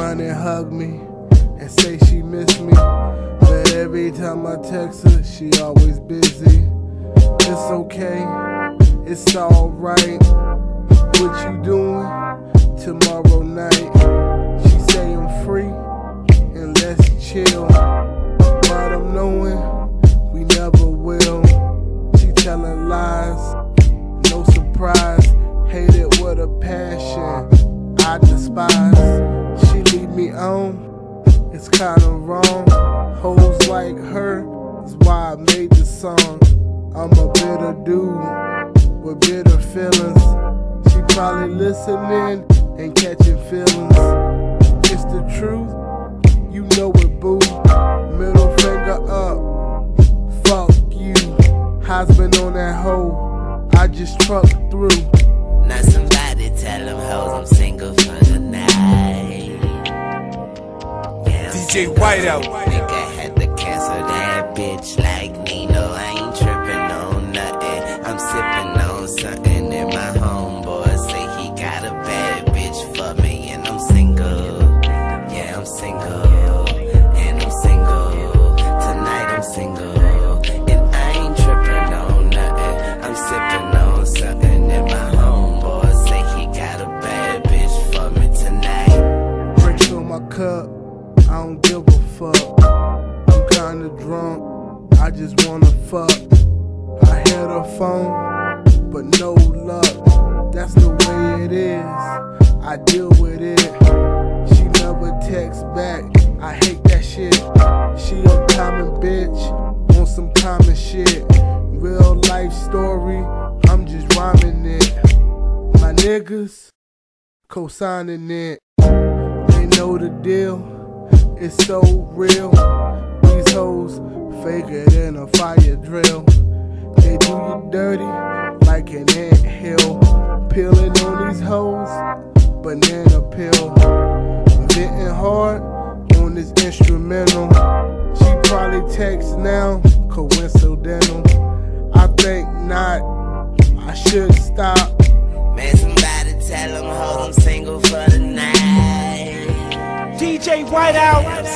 run and hug me and say she miss me, but every time I text her, she always busy. It's okay, it's alright. What you doing tomorrow night? She say I'm free and let's chill, but I'm knowing we never will. She telling lies, no surprise. Hate it with a passion I despise. She leave me on, it's kinda wrong. Hoes like her is why I made the song. I'm a bitter dude with bitter feelings. She probably listening and catching feelings. It's the truth, you know it, boo. Middle finger up, fuck you. Husband on that hoe, I just trucked through. Now somebody tell them hoes I'm single for the night. Yeah, DJ Whiteout. Nigga had to cancel that bitch like Nino. I ain't tripping on nothing. I'm sipping on something and my homeboy say he got a bad bitch for me and I'm single. Yeah, I'm single. And I'm single. Tonight I'm single. And I ain't tripping on nothing. I'm sipping on something and my homeboy say he got a bad bitch for me tonight. Drinks on my cup, I don't give a fuck. I'm kinda drunk, I just wanna fuck. I hit her phone, but no luck. That's the way it is, I deal with it. She never texts back, I hate that shit. She a common bitch, on some common shit. Real life story, I'm just rhyming it. My niggas, co-signing it. They know the deal, it's so real. These hoes faker than a fire drill. They do you dirty like an anthill. Peeling on these hoes, banana peel. Venting hard on this instrumental. She probably texts now, coincidental. I think not, I should stop. Man, somebody tell them hoes I'm single for the night. DJ Whiteout.